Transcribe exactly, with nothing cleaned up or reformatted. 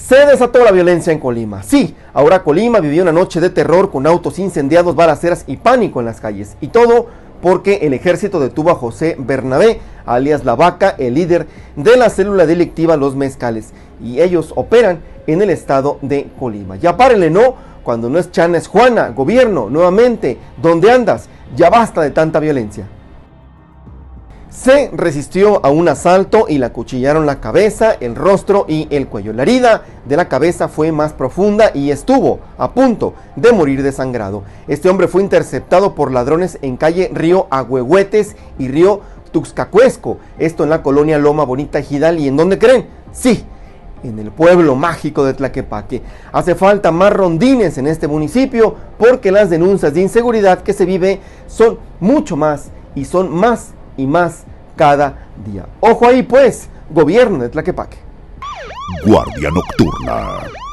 Se desató la violencia en Colima. Sí, ahora Colima vivió una noche de terror con autos incendiados, balaceras y pánico en las calles. Y todo porque el ejército detuvo a José Bernabé, alias La Vaca, el líder de la célula delictiva Los Mezcales. Y ellos operan en el estado de Colima. Ya párenle, ¿no? Cuando no es Chana es Juana. Gobierno, nuevamente, ¿dónde andas? Ya basta de tanta violencia. Se resistió a un asalto y le acuchillaron la cabeza, el rostro y el cuello. La herida de la cabeza fue más profunda y estuvo a punto de morir desangrado. Este hombre fue interceptado por ladrones en calle Río Ahuehuetes y Río Tuxcacuesco. Esto en la colonia Loma Bonita Ejidal. ¿Y en dónde creen? Sí, en el pueblo mágico de Tlaquepaque. Hace falta más rondines en este municipio porque las denuncias de inseguridad que se vive son mucho más y son más y más cada día. Ojo ahí pues, gobierno de Tlaquepaque. Guardia Nocturna.